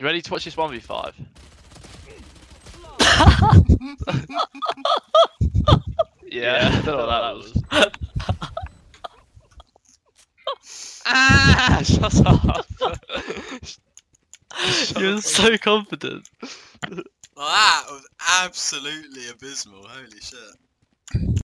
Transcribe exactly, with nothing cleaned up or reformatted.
ready to watch this one v five? Yeah, I don't know what that was. Ah, shut up. Shut You're up. so confident. Well, that was absolutely abysmal. Holy shit.